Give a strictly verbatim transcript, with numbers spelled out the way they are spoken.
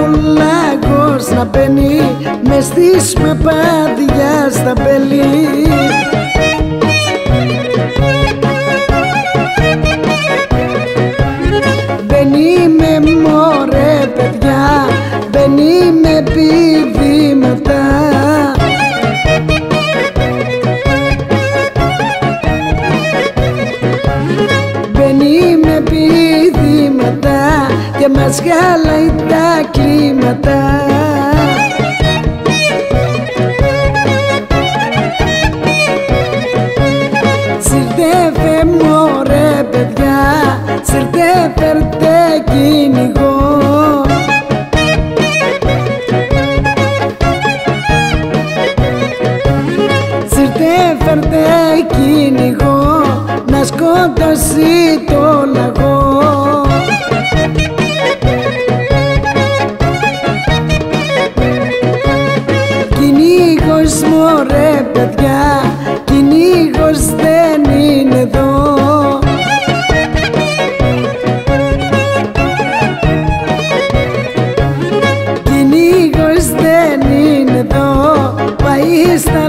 λαγός να μπαίνει μες στις παπάδια στα μπέλη. Μπαίνει με μωρέ παιδιά, μπαίνει με πηδήματα. Μπαίνει με πηδήματα και μας χαλάει τα κλίματα. Σύρτε μωρέ παιδιά, σύρτε φέρτε κυνηγό. Σύρτε φέρτε κυνηγό να σκοτώσει το λαγό. Κυνήγος μωρέ παιδιά, κυνήγος δεν είναι εδώ. Κυνήγος δεν είναι εδώ, πάει στα